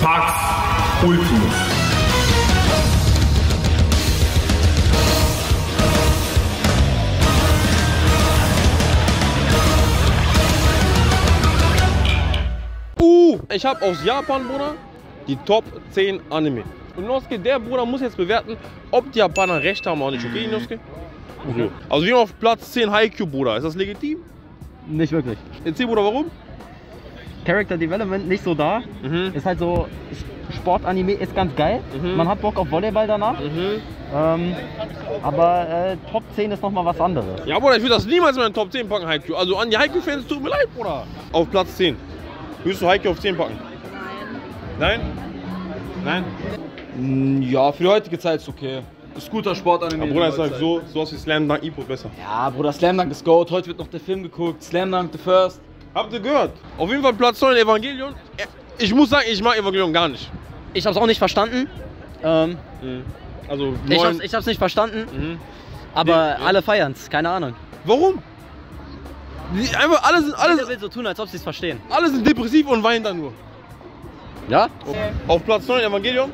Pax Ultimus. Ich habe aus Japan, Bruder, die Top 10 Anime. Und Inosuke, der Bruder muss jetzt bewerten, ob die Japaner recht haben oder nicht. Okay, Inosuke? So. Also wir haben auf Platz 10 Haikyuu, Bruder. Ist das legitim? Nicht wirklich. Erzähl, Bruder, warum? Character Development nicht so da. Ist halt so, Sportanime ist ganz geil. Man hat Bock auf Volleyball danach. Aber Top 10 ist nochmal was anderes. Ja, Bruder, ich will das niemals in meinen Top 10 packen, Haikyuu. Also an die Haikyuu-Fans, tut mir leid, Bruder. Auf Platz 10. Willst du Haikyuu auf 10 packen? Nein. Nein? Nein? Ja, für die heutige Zeit ist okay. Ist guter Sportanime. Aber Bruder, ich sag so was wie Slam Dunk Ippo besser. Ja, Bruder, Slam Dunk ist Goat. Heute wird noch der Film geguckt. Slam Dunk The First. Habt ihr gehört? Auf jeden Fall Platz 9 Evangelion. Ich muss sagen, ich mag Evangelion gar nicht. Ich hab's auch nicht verstanden. Also ich hab's nicht verstanden. Aber alle feiern's, keine Ahnung. Warum? Einfach Jeder will so tun, als ob sie es verstehen. Alle sind depressiv und weinen dann nur. Ja? Auf Platz 9 Evangelion?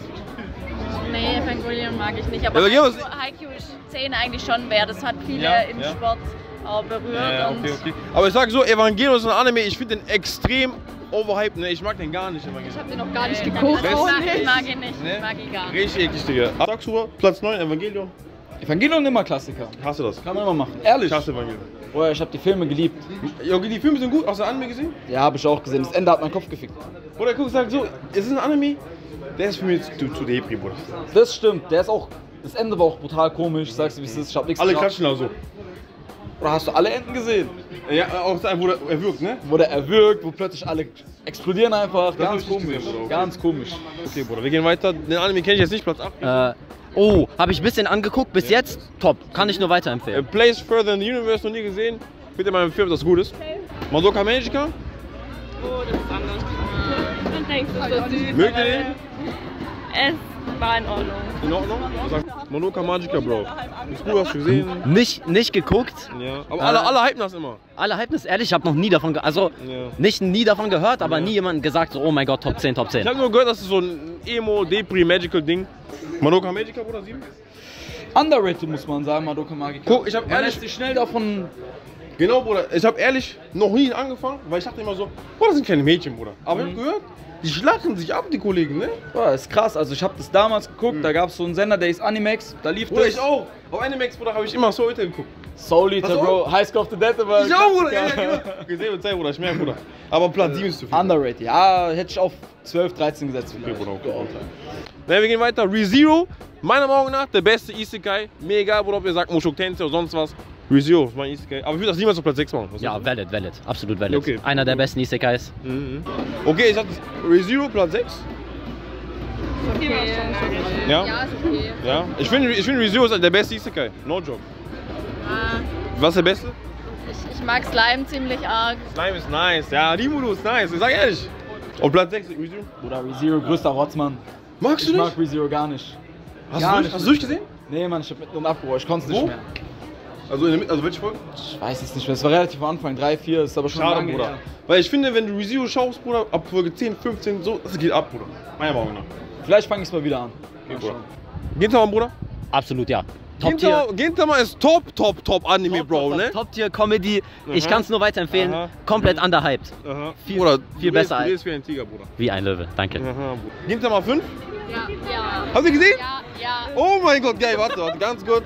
Nee, Evangelion mag ich nicht. Aber Haikyuu 10 eigentlich schon wert. Das hat viele im Sport auch berührt. Ja, okay. Aber ich sag so, Evangelion ist ein Anime, ich finde den extrem overhyped. Ne? Ich mag den gar nicht. Ich hab den noch gar nicht geguckt. Ich mag ihn nicht. Ne? Ich mag ihn gar nicht. Richtig eklig, Digga. Sagst du Platz 9 Evangelion? Evangelion immer Klassiker. Hast du das? Kann man immer machen. Ehrlich? Ich hasse Evangelion. Boah, ich hab die Filme geliebt. Ja, okay, die Filme sind gut. Hast du Anime gesehen? Ja, hab ich auch gesehen. Das Ende hat meinen Kopf gefickt. Bruder, guck, sag so, es ist ein Anime, der ist für mich zu Depri, Bruder. Das stimmt. Der ist auch. Das Ende war auch brutal komisch. Sagst du, wie es ist? Ich hab nichts Alle gedacht. klatschen also. Oder hast du alle Enden gesehen? Ja, auch da, wo er wirkt, ne? Wo der erwürgt, wo plötzlich alle explodieren einfach. Das hab Ganz ich nicht komisch. gesehen, Bruder, okay. Ganz komisch. Okay, Bruder, wir gehen weiter. Den Anime kenne ich jetzt nicht, Platz 8. Oh, habe ich ein bisschen angeguckt. Bis jetzt top. Kann ich nur weiterempfehlen. Place Further in the Universe noch nie gesehen. Bitte mal empfehlen, ob das gut ist. Madoka Magica. Oh, das ist anders. Dann denkst du so süß. Mögt ihr den? Es war in Ordnung. In Ordnung? Sag Madoka Magica, Bro. Ist gut, hast du gesehen? Nicht geguckt. Ja. Aber alle hypen das immer. Alle hypen es, ehrlich, ich habe noch nie davon nie davon gehört, aber nie jemand gesagt, so, oh mein Gott, Top 10, Top 10. Ich habe nur gehört, das ist so ein Emo, Depri, Magical Ding. Madoka Magica, Bruder, 7? Underrated muss man sagen, Madoka Magica. Guck, ich hab Man ehrlich lässt sich schnell davon. Genau, Bruder. Ich habe ehrlich noch nie angefangen, weil ich dachte immer so, boah, das sind kleine Mädchen, Bruder. Aber ich hab gehört, die schlachten sich ab, die Kollegen, ne? Boah, ist krass. Also ich habe das damals geguckt, da gab es so einen Sender, der ist Animax, da lief Bruder, das. ich auch. Auf Animax, Bruder, habe ich immer so heute geguckt. Soul Eater, Hast du Bro. High School of the Dead, aber. Ich auch, Bruder. Ja. Gesehen und Zeit, Bruder, ich merke, Bruder. Aber Platz 7 ist zu viel. Underrated, ja, hätte ich auf 12, 13 gesetzt. Okay, Bruder, okay. Ne, wir gehen weiter. ReZero, meiner Meinung nach der beste Isekai. Mir egal, Bruder, ob ihr sagt Mushoku Tensei oder sonst was. ReZero ist mein Isekai. Aber ich würde das niemals auf Platz 6 machen. Ja, valid. Absolut valid. Okay. Einer der besten Isekais. Okay, ich sag ReZero Platz 6. Okay. Ja? Ja, ist okay. Ja? Ich finde ReZero ist der beste Isekai. No joke. Was ist der beste? Ich mag Slime ziemlich arg. Slime ist nice. Ja, Rimuru ist nice. Ich sag ehrlich. Auf Platz 6 ReZero. Oder ReZero, größter Rotzmann. Magst du Ich nicht? mag ReZero gar nicht. Hast du durchgesehen? Nee, Mann, ich hab mit und abgebrochen, ich konnte es nicht Wo? mehr. Also, also welche Folge? Ich weiß es nicht mehr, es war relativ am Anfang, 3, 4, ist aber schon Schade, lange Bruder. her. Weil ich finde, wenn du ReZero schaust, Bruder, ab Folge 10, 15, so, das geht ab, Bruder. Meiner Meinung nach. Vielleicht fange ich es mal wieder an. Okay, Bruder. Gintama, Bruder? Absolut, ja. Top Tier. Gintama ist top Anime, Bro, ne? Top Tier Comedy. Ich kann es nur weiterempfehlen. Komplett underhyped. Aha. Viel besser Du als. bist wie ein Tiger, Bruder. Wie ein Löwe, danke. Aha, Bruder. Gintama 5? Ja. Habt ihr gesehen? Ja. Oh mein Gott, geil, warte, ganz kurz.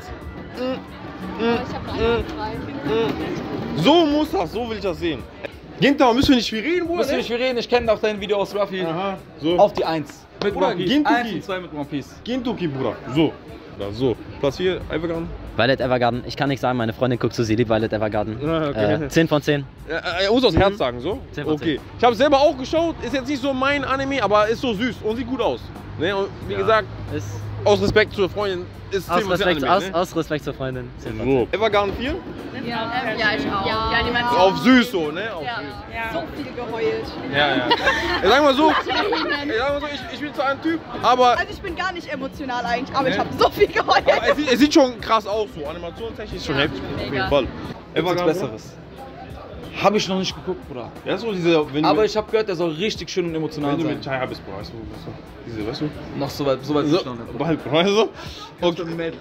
Ich hab noch einen frei. So muss das, so will ich das sehen. Gintama, müssen wir nicht viel reden, Bruder? Müssen wir nicht viel reden, ich kenne auch dein Video aus Ruffy. Aha, so. Auf die 1. Mit Bruder, One Piece. Gintoki. 1 und 2 mit One Piece. Gintoki, Bruder. So. Ja, so. Platz 4, Evergarden. Violet Evergarden. Ich kann nicht sagen, meine Freundin guckt so, sie liebt Violet Evergarden. Okay. 10 von 10. Er muss aus Herz sagen, so? 10 von 10. Okay. Ich habe selber auch geschaut, ist jetzt nicht so mein Anime, aber ist so süß und sieht gut aus. Ne? Und wie gesagt, Ist aus Respekt zur Freundin ist 10 von 10 Anime, ne? aus Respekt zur Freundin. 10 von 10. So. Evergarden 4? Ja, ich auch. Ja, die Animation. Auf süß so, ne? Auf Ja. süß. So viel geheult. Ja. Ich sag mal so, ich bin zwar ein Typ, aber Also ich bin gar nicht emotional eigentlich, aber ich habe so viel geheult. es sieht schon krass aus so. Animationstechnisch ist schon heftig. Auf jeden mega. Fall. Nichts Evergarden Besseres. Habe ich noch nicht geguckt, Bruder. Ja, so diese, Aber ich habe gehört, der soll richtig schön und emotional wenn du sein. mit Chaya bist, Bruder, weißt du? Diese, weißt du? Noch so weit bin ich noch nicht. Bald, weißt du? Okay.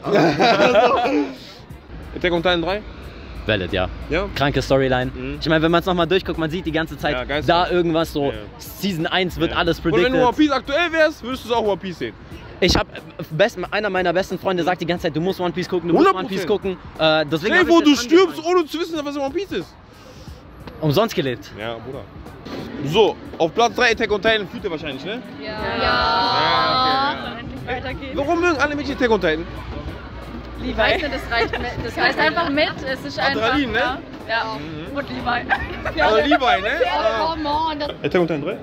Attack on Titan 3? Valid, ja. Ja? Kranke Storyline. Mhm. Ich meine, wenn man es nochmal durchguckt, man sieht die ganze Zeit Ja, da irgendwas so, Ja. Season 1 wird alles Und predicted. wenn du One Piece aktuell wärst, würdest du es auch One Piece sehen. Ich habe einer meiner besten Freunde sagt die ganze Zeit, du musst One Piece gucken, du musst One Piece 100%. gucken. Deswegen Stell dir hab vor, ich du jetzt stirbst, angefangen. ohne zu wissen, was One Piece ist. Umsonst gelebt. Ja, Bruder. So, auf Platz 3 Attack on Titan fühlt ihr wahrscheinlich, ne? Ja. Endlich weitergehen. Warum mögen alle Mädchen Attack on Titan? Ich weiß nicht, das reicht einfach mit. Es ist einfach. Adrenalin, ne? Ja. Und Levi. Also Levi, ne? Come on. Attack on Titan 3?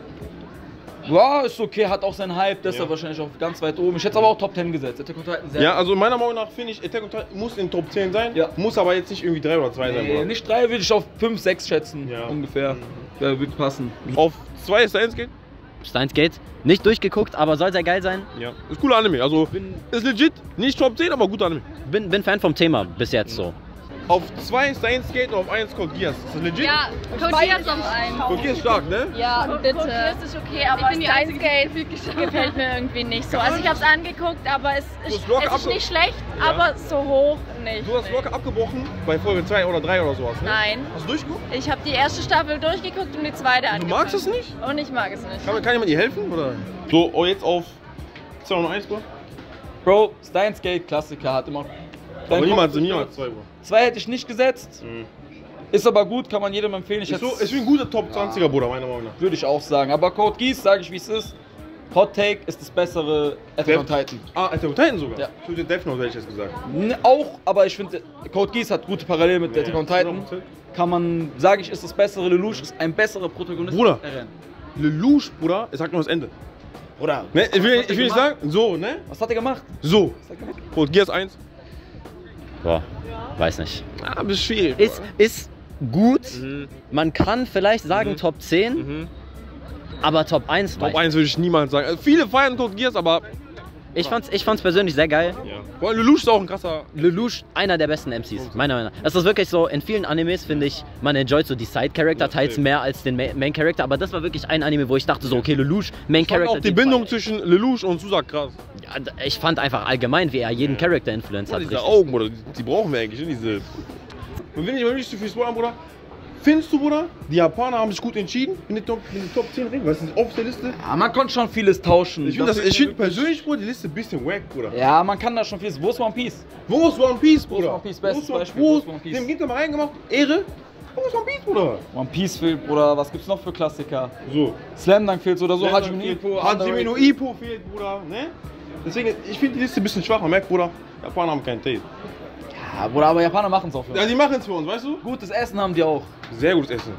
Ja, ist okay, hat auch seinen Hype, deshalb Ja. wahrscheinlich auch ganz weit oben. Ich hätte aber auch Top 10 gesetzt. Attack on Titan sehr Ja, also meiner Meinung nach finde ich, Attack on Titan muss in Top 10 sein. Ja. Muss aber jetzt nicht irgendwie 3 oder 2 sein, Bruder. nicht 3 würde ich auf 5, 6 schätzen, Ja. ungefähr. Ja, wird passen. Auf 2 ist Steins Gate. Steins Gate. Nicht durchgeguckt, aber soll sehr geil sein. Ja. Ist cooler Anime, also ist legit, nicht Top 10, aber guter Anime. Bin Fan vom Thema bis jetzt so. Auf 2 Steins Gate und auf 1 Code Geass. Ist das legit? Ja, Code Geass auf einen. Code Geass ist stark, ne? Ja, bitte. Code Geass ist okay, aber Steins Gate gefällt mir irgendwie nicht so. Also ich habe es angeguckt, aber es ist nicht schlecht, Ja. aber so hoch nicht. Du hast locker abgebrochen bei Folge 2 oder 3 oder sowas, ne? Nein. Hast du durchgeguckt? Ich habe die erste Staffel durchgeguckt und die zweite Du angefangen. magst es nicht? Und ich mag es nicht. Kann jemand dir helfen, oder? So, oh, jetzt auf 2 und 1, Bro. Bro, Steins Gate Klassiker hat immer. Aber niemals 2, Bro. 2 hätte ich nicht gesetzt. Ist aber gut, kann man jedem empfehlen. Ist wie ein guter Top 20er, Bruder, meiner Meinung nach. Würde ich auch sagen. Aber Code Geass, sage ich wie es ist. Hot Take ist das bessere Attack on Titan. Ah, Attack on Titan sogar? Ja. Ich würde Death Note, hätte ich jetzt gesagt. Auch, aber ich finde, Code Geass hat gute Parallelen mit Attack on Titan. 100%. Kann man, sage ich, ist das bessere. Lelouch ist ein besserer Protagonist. Bruder. als Eren. Lelouch, Bruder, ich sag nur das Ende. Bruder. Ne, ich will hat er nicht gemacht? sagen, so, ne? Was hat er gemacht? So. Was hat er gemacht? Code Geass 1. Boah, weiß nicht. Ah, ein bisschen schwierig. Ist gut. Mhm. Man kann vielleicht sagen Mhm. Top 10, Mhm. aber Top 1 Top 1 würde ich niemals sagen. Also viele feiern Code Geass, aber Ich fand's persönlich sehr geil. ja. Vor allem Lelouch ist auch ein krasser. Lelouch, einer der besten MCs, meiner Meinung nach. Das ist wirklich so, in vielen Animes finde ich, man enjoyt so die Side-Character teils mehr als den Main-Character, aber das war wirklich ein Anime, wo ich dachte so, okay, Lelouch, Ich fand Main-Character. auch die Bindung zwischen Lelouch und Susak krass. Ja, ich fand einfach allgemein, wie er jeden Charakter influenced hat. Diese richtig. Augen, Bruder, die brauchen wir eigentlich, ne? Diese. Und wenn ich mal nicht zu viel spoilern, Bruder. Findest du, Bruder, die Japaner haben sich gut entschieden in den Top 10 Ringen? Weißt du, auf der Liste? Ja, man konnte schon vieles tauschen. Ich finde persönlich, Bruder, die Liste ein bisschen wack, Bruder. Ja, man kann da schon vieles. Wo ist One Piece? Wo ist One Piece, Bruder? One Piece? Bestes Beispiel. Wo Wo ist ist One Piece? Dem Ginter mal reingemacht, Ehre. Wo ist One Piece, Bruder? One Piece fehlt, Bruder. Was gibt's noch für Klassiker? So. Slam Dunk fehlt so oder so. Hajime no Hajime no Ippo fehlt, Bruder, ne? Deswegen, ich finde die Liste ein bisschen schwach. Man merkt, Bruder, Japaner haben keinen Taste. Ja, Bruder, aber Japaner machen es auch für Ja, uns. die machen es für uns, weißt du? Gutes Essen haben die auch. Sehr gutes Essen.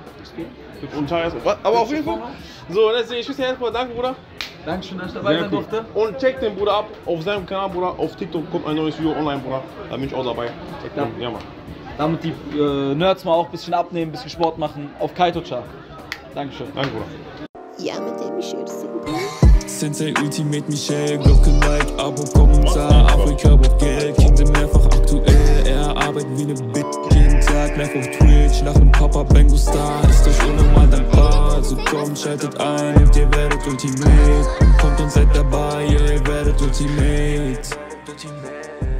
Und scheiß Essen. Aber auf jeden Fall. So, deswegen, ich wünsste dir erstmal danke, Bruder. Dankeschön, dass ich dabei sein durfte. Und check den Bruder ab auf seinem Kanal, Bruder. Auf TikTok kommt ein neues Video online, Bruder. Da bin ich auch dabei. Ja. Ja, Mann. Damit die Nerds mal auch ein bisschen abnehmen, ein bisschen Sport machen. Auf Kaito-cha. Dankeschön. Danke, Bruder. Ja, mit dem ich schön singe. Sensei Ultimate Michel, Glocke like, Abo, Kommentar, Afrika braucht Geld, Kingdom mehrfach aktuell, er arbeitet wie ne Bitch, jeden Tag live auf Twitch, nach dem Papa Bengo Star, ist euch unnormal dankbar, also kommt, schaltet ein und ihr werdet Ultimate, kommt und seid dabei, ihr werdet Ultimate.